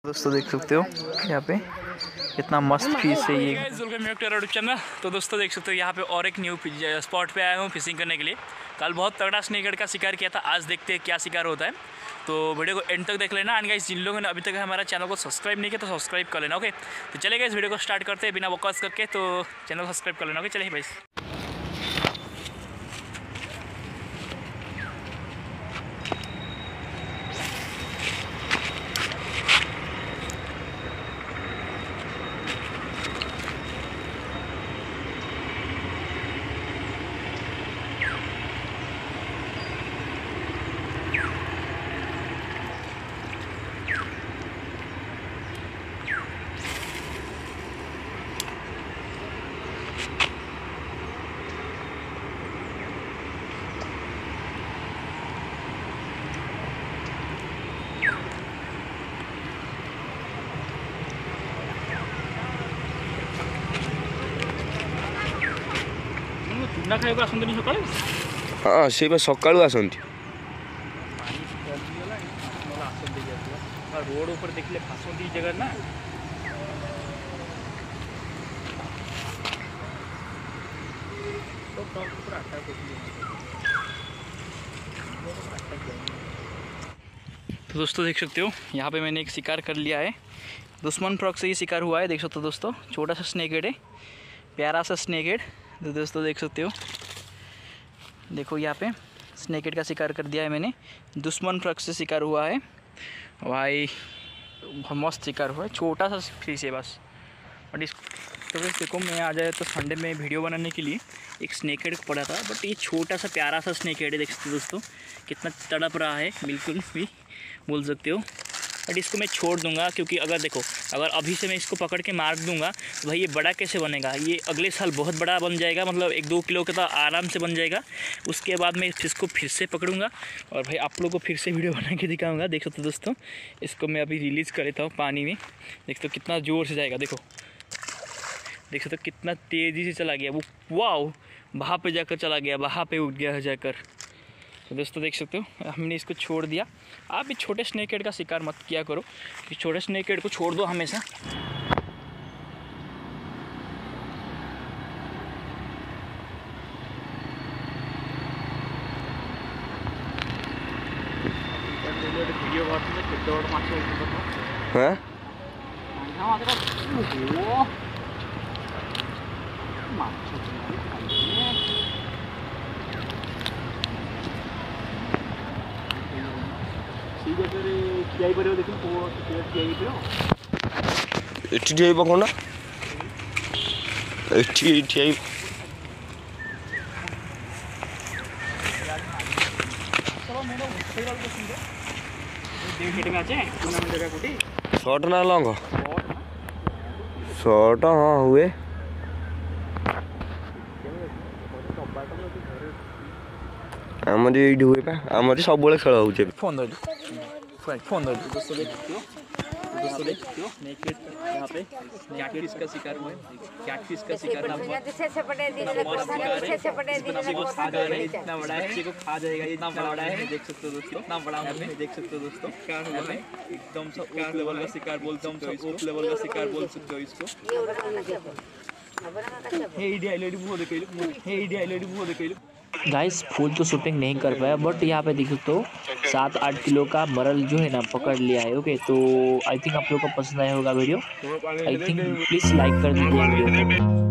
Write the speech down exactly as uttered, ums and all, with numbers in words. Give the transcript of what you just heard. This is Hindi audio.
दोस्तों देख सकते हो यहाँ पे कितना मस्त फिश है ये। Welcome back to YouTube channel. तो दोस्तों देख सकते हो यहाँ पे और एक न्यू स्पॉट पे आया हूँ फिशिंग करने के लिए। कल बहुत तगड़ा स्नेकहेड का शिकार किया था, आज देखते हैं क्या शिकार होता है। तो वीडियो को एंड तक देख लेना। एंड गाइस जिन लोगों ने अभी तक हमारा चैनल को सब्सक्राइब नहीं किया तो सब्सक्राइब कर लेना। ओके तो चलेगा इस वीडियो को स्टार्ट करते हैं बिना बकवास करके। तो चैनल को सब्सक्राइब कर लेना। ओके चलिए भाई। चुना खाइबा आसंतनी सकाळू। हाँ से बा सकाळू आसंती। रोड ऊपर देखले फासंती जगह ना। तो दोस्तों देख सकते हो यहाँ पे मैंने एक शिकार कर लिया है। दुश्मन फ्रॉग से ही शिकार हुआ है। देख सकते हो दोस्तों, छोटा सा स्नेकहेड है, प्यारा सा स्नेकहेड। तो दोस्तों देख सकते हो, देखो यहाँ पे स्नेकहेड का शिकार कर दिया है मैंने। दुश्मन फ्रॉग से शिकार हुआ है भाई, मस्त शिकार हुआ है। छोटा सा फिश है बस। बट इस तो बस देखो, मैं आ जाए तो संडे में वीडियो बनाने के लिए एक स्नेकहेड पड़ा था, बट ये छोटा सा प्यारा सा स्नेकहेड है। देख सकते हो दोस्तों कितना तड़प रहा है, बिल्कुल भी बोल सकते हो। बट इसको मैं छोड़ दूंगा क्योंकि अगर देखो, अगर अभी से मैं इसको पकड़ के मार दूंगा तो भाई ये बड़ा कैसे बनेगा। ये अगले साल बहुत बड़ा बन जाएगा, मतलब एक दो किलो का तो आराम से बन जाएगा। उसके बाद मैं इसको फिर से पकड़ूंगा और भाई आप लोगों को फिर से वीडियो बना के दिखाऊंगा। देख सकते हो दोस्तों, इसको मैं अभी रिलीज़ कर लेता हूँ पानी में। देख सकते हो कितना ज़ोर से जाएगा। देखो देख सकते हो कितना तेज़ी से चला गया वो। वाओ, वहाँ पे जाकर चला गया, वहाँ पे उठ गया जाकर। तो दोस्तों देख सकते हो हमने इसको छोड़ दिया। आप भी छोटे स्नेकहेड का शिकार मत किया करो, कि छोटे स्नेकहेड को छोड़ दो हमेशा। एठी ठिया पकोना एठी ठिया शॉर्ट ना लॉन्ग शॉर्ट हाँ हुए। आमर ये हुए पा आमर सब बड़े खेल हो फोन धर फोन धर दोस्तों देख सकते हो, दोस्तों देख सकते हो नेकेड यहाँ पे कैटफिश का शिकार हुआ है। कैटफिश का शिकार नाम हुआ, इतना बड़ा है, को खा जाएगा, इतना बड़ा है। देख सकते हो दोस्तों इतना बड़ा है। देख सकते हो दोस्तों क्या हुआ है, एकदम सा ओप लेवल का शिकार बोलते हो, ओप लेवल का शिकार बोल सकते हो इसको। हे इडिया लेडी बहुत देखिलो, हे इडिया लेडी बहुत देखिलो। गाइस फुल तो शूटिंग नहीं कर पाया, बट यहाँ पे देख सकते हो सात आठ किलो का मरल जो है ना पकड़ लिया है। ओके तो आई थिंक आप लोगों को पसंद आया होगा video. I think please like कर दीजिए वीडियो को।